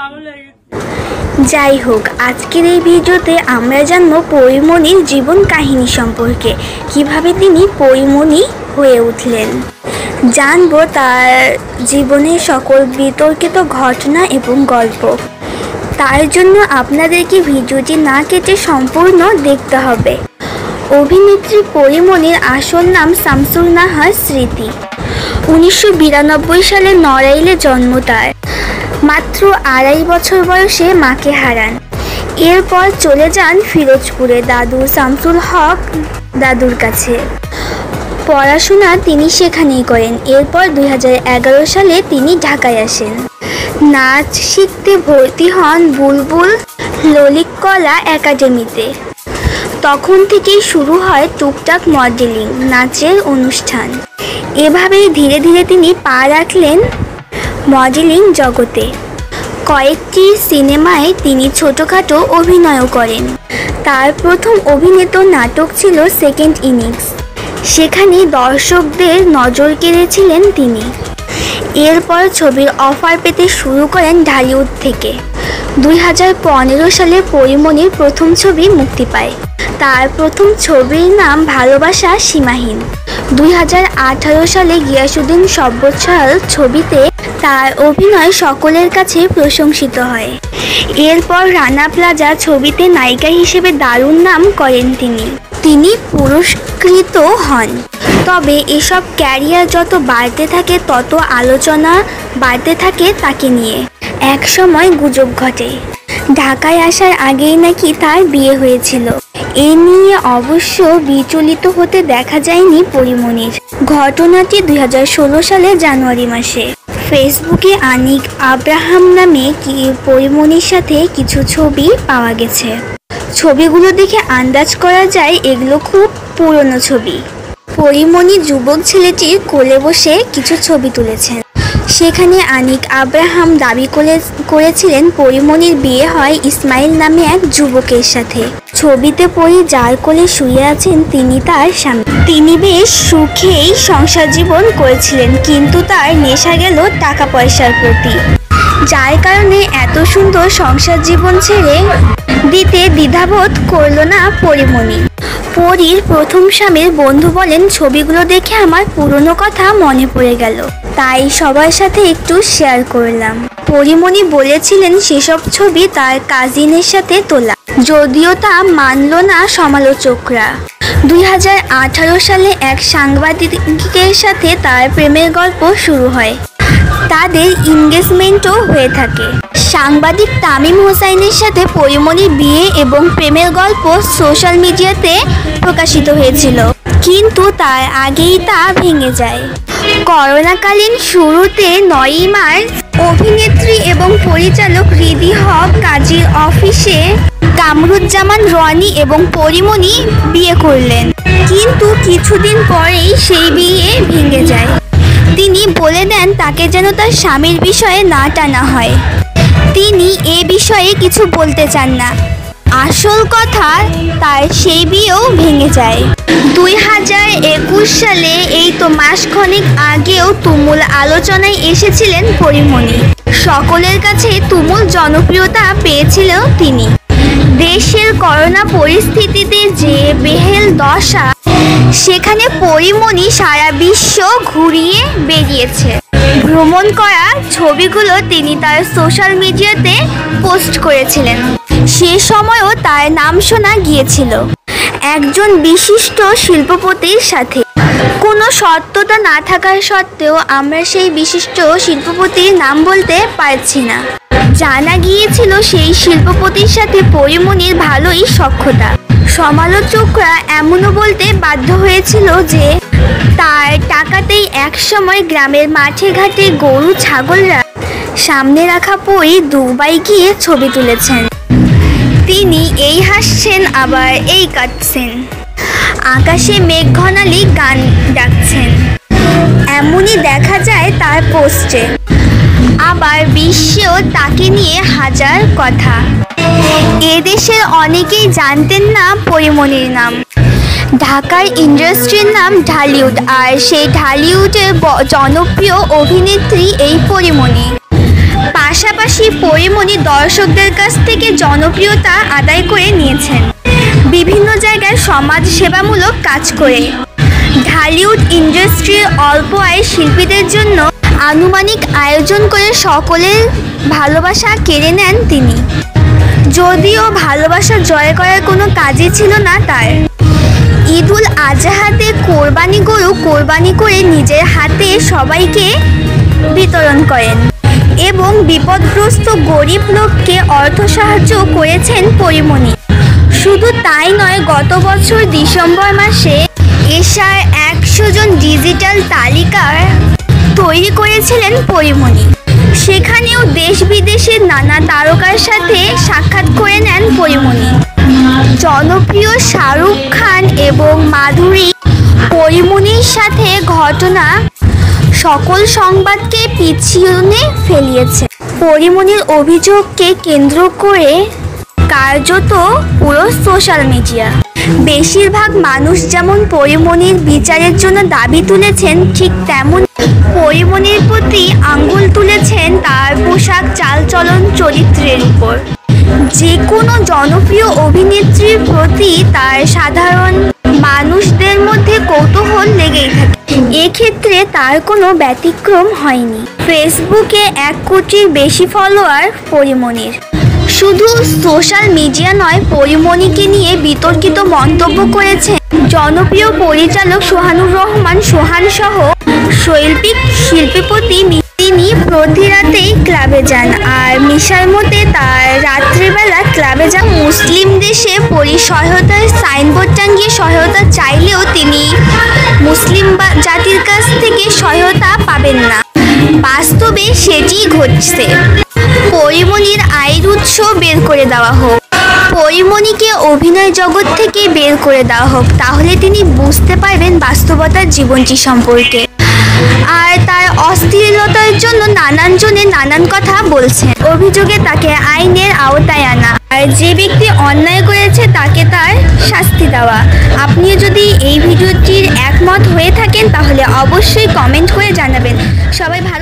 যাই হোক, আজকের এই ভিডিওতে আমরা জানবো পরিমণির জীবন কাহিনী সম্পর্কে, কিভাবে তিনি পরিমণি হয়ে উঠলেন। জানবো তার জীবনের সকল বিতর্কিত ঘটনা এবং গল্প। তার জন্য আপনাদেরকে ভিডিওটি না কেটে সম্পূর্ণ দেখতে হবে। অভিনেত্রী পরিমণির আসল নাম শামসুন নাহার স্মৃতি। 1992 সালে নড়াইলে জন্ম তার। মাত্র 2.5 বছর বয়সে মাকে হারান। এরপর চলে যান ফিরোজপুরে দাদু শামসুল হক দাদুর কাছে। পড়াশোনা তিনি সেখানেই করেন। এরপর 2011 সালে তিনি ঢাকায় আসেন। নাচ শিখতে ভর্তি হন বুলবুল ললিতকলা একাডেমিতে। তখন থেকেই শুরু হয় টুকটাক মডেলিং, নাচের অনুষ্ঠান। এভাবেই ধীরে ধীরে তিনি পা রাখলেন মডেলিং জগতে। কয়েকটি সিনেমায় তিনি ছোটোখাটো অভিনয়ও করেন। তার প্রথম অভিনীত নাটক ছিল সেকেন্ড ইনিংস। সেখানে দর্শকদের নজর কেড়েছিলেন তিনি। এরপর ছবির অফার পেতে শুরু করেন ঢালিউড থেকে। 2015 সালে পরিমণির প্রথম ছবি মুক্তি পায়। তার প্রথম ছবির নাম ভালোবাসা সীমাহীন। 2018 সালে গিয়াসুদ্দিন সব্বৎসাল ছবিতে তার অভিনয় সকলের কাছে প্রশংসিত হয়। এরপর রানা প্লাজা ছবিতে নায়িকা হিসেবে দারুণ নাম করেন তিনি পুরস্কৃত হন। তবে এসব ক্যারিয়ার যত বাড়তে থাকে তত আলোচনা বাড়তে থাকে তাকে নিয়ে। এক সময় গুজব ঘটে ঢাকায় আসার আগেই নাকি তার বিয়ে হয়েছিল। এ নিয়ে অবশ্য বিচলিত হতে দেখা যায়নি পরিমণির। ঘটনাটি 2016 সালে জানুয়ারি মাসে ফেসবুকে আনিক আব্রাহাম নামে পরিমণির সাথে কিছু ছবি পাওয়া গেছে। ছবিগুলো দেখে আন্দাজ করা যায় এগুলো খুব পুরনো ছবি। পরিমণি যুবক ছেলেটির কোলে বসে কিছু ছবি তুলেছেন। সেখানে আনিক আব্রাহাম দাবি করেছিলেন পরিমণির বিয়ে হয় ইসমাইল নামে এক যুবকের সাথে। ছবিতে পরি যার কোলে শুয়ে আছেন তিনি তার স্বামী। তিনি বেশ সুখেই সংসার জীবন করেছিলেন, কিন্তু তার নেশা গেল টাকা পয়সার প্রতি, যার কারণে এত সুন্দর সংসার জীবন ছেড়ে দিতে দ্বিধাবোধ করল না পরিমণি। পরীর প্রথম স্বামীর বন্ধু বলেন, ছবিগুলো দেখে আমার পুরনো কথা মনে পড়ে গেল, তাই সবার সাথে একটু শেয়ার করলাম। পরিমণি বলেছিলেন সেসব ছবি তার কাজিনের সাথে তোলা, যদিও তা মানল না সমালোচকরা। 2018 সালে এক সাংবাদিকের সাথে তার প্রেমের গল্প শুরু হয়। তাদের এনগেজমেন্টও হয়ে থাকে। সাংবাদিক তামিম হোসাইনের সাথে পরিমণির বিয়ে এবং প্রেমের গল্প সোশ্যাল মিডিয়াতে প্রকাশিত হয়েছিল, কিন্তু তার আগেই তা ভেঙে যায়। করোনাকালীন শুরুতে 9 মার্চ অভিনেত্রী এবং পরিচালক রিদি হক কাজীর অফিসে কামরুজ্জামান রনি এবং পরিমণি বিয়ে করলেন, কিন্তু কিছুদিন পরেই সেই বিয়ে ভেঙে যায়। তিনি বলে দেন তাকে যেন তার স্বামীর বিষয়ে না টানা হয়। তিনি এ বিষয়ে কিছু বলতে চান না। আসল কথা তার সেই বিয়েও ভেঙে যায়। 2021 সালে এই তো মাসখানেক আগেও তুমুল আলোচনায় এসেছিলেন পরিমণি। সকলের কাছে তুমুল জনপ্রিয়তা পেয়েছিলেন তিনি। দেশের করোনা পরিস্থিতিতে যে বেহেল দশা, সেখানে পরিমণি সারা বিশ্ব ঘুরিয়ে বেরিয়েছে। ভ্রমণ করা ছবিগুলো তিনি তার সোশ্যাল মিডিয়াতে পোস্ট করেছিলেন। সে সময়ও তার নাম শোনা গিয়েছিল একজন বিশিষ্ট শিল্পপতির সাথে। কোনো সত্যতা না থাকার সত্ত্বেও আমরা সেই বিশিষ্ট শিল্পপতির নাম বলতে পারছি না। জানা গিয়েছিল সেই শিল্পপতির সাথে পরিমণির ভালোই সখ্যতা। সমালোচকরা এমনও বলতে বাধ্য হয়েছিল যে তার টাকাতেই একসময় গ্রামের মাঠে ঘাটে গরু ছাগলরা সামনে রাখা পরি দুবাই গিয়ে ছবি তুলেছেন। তিনি এই হাসছেন আবার এই কাঁদছেন, আকাশে মেঘ ঘনালি গান ডাকছেন, এমনই দেখা যায় তার পোস্টে। আবার বিশ্বেও তাকে নিয়ে হাজার কথা। এদেশের অনেকেই জানতেন না পরিমণির নাম। ঢাকার ইন্ডাস্ট্রির নাম ঢালিউড, আর সেই ঢালিউডের জনপ্রিয় অভিনেত্রী এই পরিমণি। পাশাপাশি পরীমণি দর্শকদের কাছ থেকে জনপ্রিয়তা আদায় করে নিয়েছেন বিভিন্ন জায়গায় সমাজ সেবামূলক কাজ করে। ঢালিউড ইন্ডাস্ট্রির অল্প আয়ের শিল্পীদের জন্য আনুমানিক আয়োজন করে সকলের ভালোবাসা কেড়ে নেন তিনি। যদিও ভালোবাসা জয় করার কোনো কাজই ছিল না তার। ঈদুল আজহাতে কোরবানি গরু কোরবানি করে নিজের হাতে সবাইকে বিতরণ করেন এবং বিপদগ্রস্ত গরিব লোককে অর্থ সাহায্য করেছেন পরীমণি। শুধু তাই নয়, গত বছর ডিসেম্বর মাসে এশার 100 জন ডিজিটাল তালিকা তৈরি করেছিলেন পরীমণি। সেখানেও দেশ বিদেশের নানা তারকার সাথে সাক্ষাৎ করে নেন পরীমণি। জনপ্রিয় শাহরুখ খান এবং মাধুরী পরীমণির সাথে ঘটনা সকল সংবাদকে পিছনে ফেলিয়েছে। পরীমণির অভিযোগকে কেন্দ্র করে কার্যত পুরো সোশ্যাল মিডিয়া। বেশিরভাগ মানুষ যেমন পরীমণির বিচারের জন্য দাবি তুলেছেন, ঠিক তেমন পরীমণির প্রতি আঙ্গুল তুলেছেন তার পোশাক, চালচলন, চরিত্রের উপর। যে কোনো জনপ্রিয় অভিনেত্রীর প্রতি তার সাধারণ মানুষদের মধ্যে কৌতূহল লেগেই থাকে। এক্ষেত্রে তার কোনো ব্যতিক্রম হয়নি। ফেসবুকে 1 কোটির বেশি ফলোয়ার পরীমণির। শুধু সোশ্যাল মিডিয়া নয়, পরীমণিকে নিয়ে বিতর্কিত মন্তব্য করেছেন জনপ্রিয় পরিচালক সোহানুর রহমান সোহান সহ শৈল্পিক শিল্পপতি। তিনি প্রতি রাতেই ক্লাবে যান, আর মিশার মতে তার রাত্রিবেলা ক্লাবে যান। মুসলিম দেশে সহায়তার সাইনবোর্ড টাঙিয়ে সহায়তা চাইলেও তিনি মুসলিম জাতির কাছ থেকে সহায়তা পাবেন না। বাস্তবে সেটিই ঘটছে। পরীমণির আয়ের উৎস বের করে দেওয়া হোক, পরীমণিকে অভিনয় জগৎ থেকে বের করে দেওয়া হোক, তাহলে তিনি বুঝতে পারবেন বাস্তবতার জীবনটি সম্পর্কে। আর তার অশ্লীলতার জন্য নানান জনে নানান কথা বলছেন। অভিযোগে তাকে আইনের আওতায় আনা, আর যে ব্যক্তি অন্যায় করেছে তাকে তার শাস্তি দেওয়া। আপনিও যদি এই ভিডিওটির একমত হয়ে থাকেন তাহলে অবশ্যই কমেন্ট করে জানাবেন। সবাই